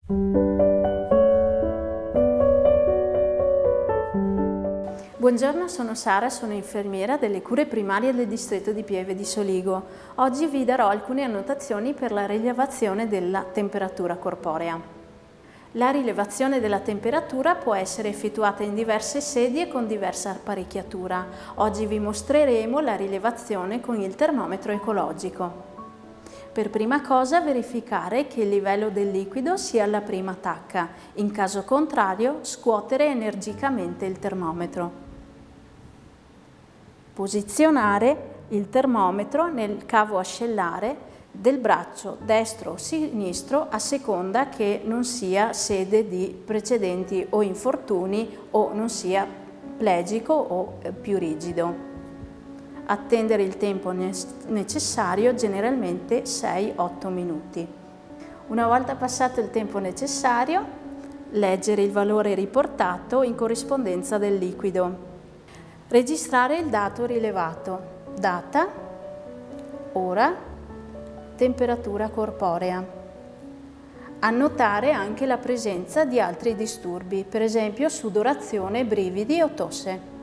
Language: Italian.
Buongiorno, sono Sara, sono infermiera delle cure primarie del distretto di Pieve di Soligo. Oggi vi darò alcune annotazioni per la rilevazione della temperatura corporea. La rilevazione della temperatura può essere effettuata in diverse sedi e con diversa apparecchiatura. Oggi vi mostreremo la rilevazione con il termometro ecologico. Per prima cosa verificare che il livello del liquido sia alla prima tacca, in caso contrario scuotere energicamente il termometro. Posizionare il termometro nel cavo ascellare del braccio destro o sinistro a seconda che non sia sede di precedenti o infortuni o non sia plegico o più rigido. Attendere il tempo necessario, generalmente 6-8 minuti. Una volta passato il tempo necessario, leggere il valore riportato in corrispondenza del liquido. Registrare il dato rilevato, data, ora, temperatura corporea. Annotare anche la presenza di altri disturbi, per esempio sudorazione, brividi o tosse.